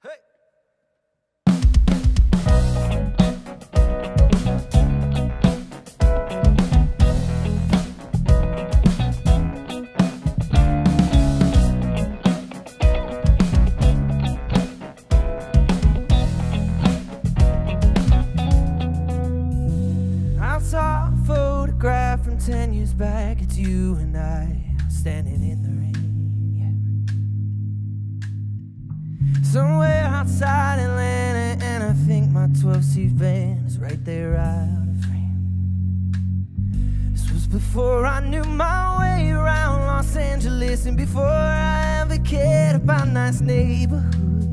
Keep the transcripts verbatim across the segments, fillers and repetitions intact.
From ten years back, it's you and I standing in the rain, yeah. Somewhere outside Atlanta, and I think my twelve-seat van is right there out of frame. This was before I knew my way around Los Angeles, and before I ever cared about nice neighborhoods.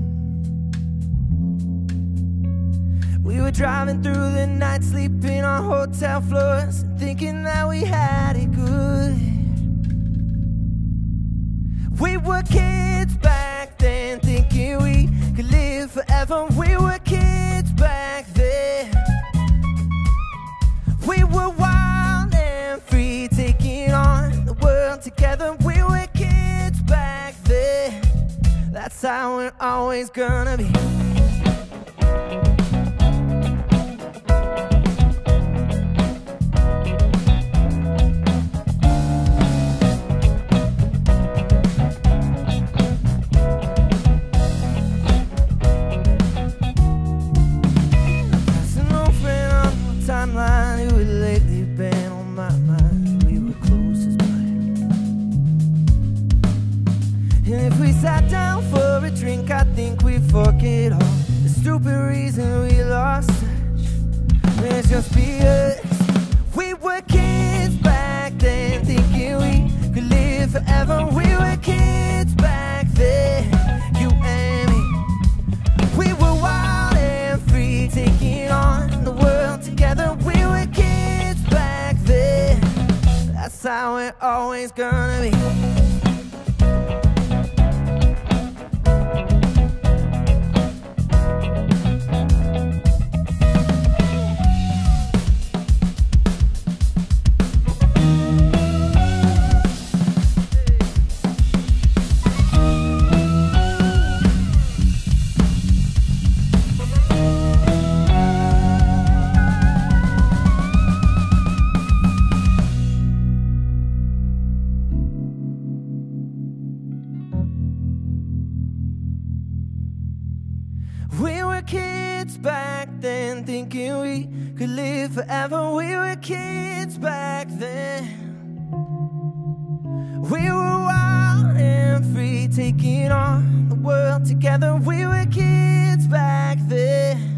We were driving through the night, sleeping on hotel floors, thinking that we had it good. We were kids back then, thinking we could live forever. We were kids back then. We were wild and free, taking on the world together. We were kids back then. That's how we're always gonna be. Who had lately been on my mind. We were close as blind. And if we sat down for a drink, I think we'd forget all the stupid reason we lost touch. Let's just be us. We were kids back then, thinking we could live forever. We were kids back then, you and me. We were wild and free, taking on the world together. We were kids back then. That's how we're always gonna be. We were kids back then, thinking we could live forever. We were kids back then. We were wild and free, taking on the world together. We were kids back then.